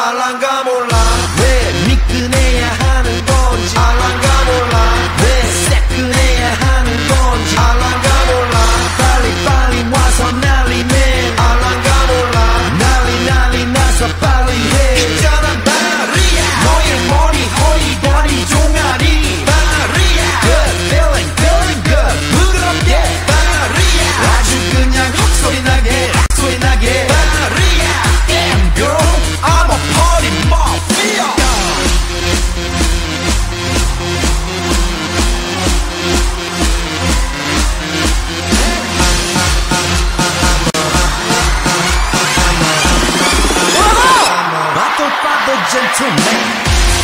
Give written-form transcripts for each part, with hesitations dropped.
알랑가 몰라 왜 미끈해야 하는 건지 알랑가 몰라 왜 새끈해야 하는 건지 알랑가 몰라 빨리 와서 난리내 알랑가 몰라 난리 나서 빨리 해 있잖아 바리야 너의 머리 허리다리 종아리 바리야 Good feeling good 부드럽게 바리야 아주 그냥 소리 나게 바리야 Damn girl I'm a party mafia Father gentleman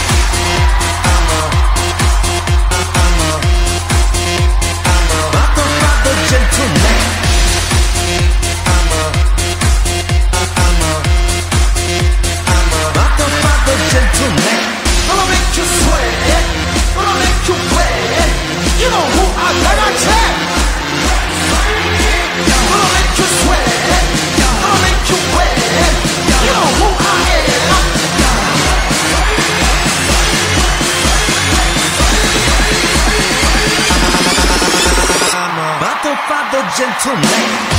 Father gentleman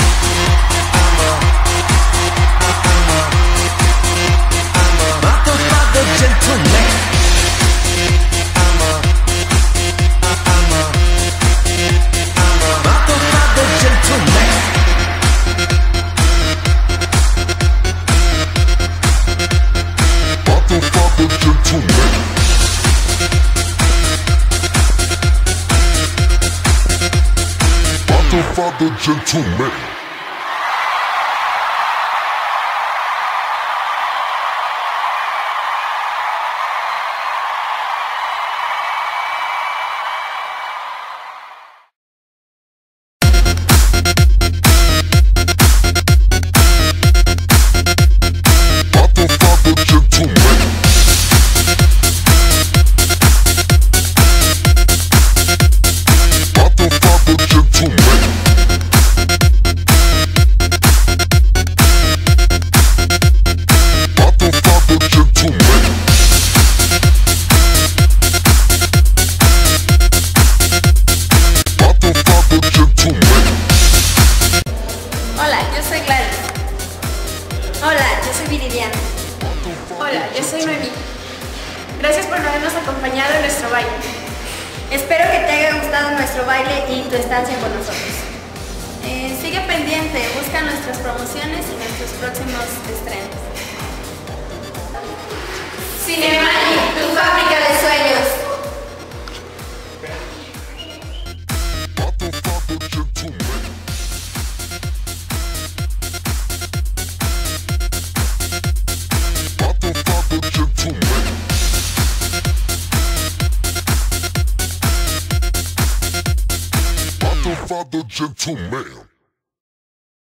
Father gentleman Hola, yo soy Noemí. Gracias por habernos acompañado en nuestro baile. Espero que te haya gustado nuestro baile y tu estancia con nosotros. Sigue pendiente, busca nuestras promociones y nuestros próximos estrenos. Cinemani, tu fábrica de sueños. Father gentleman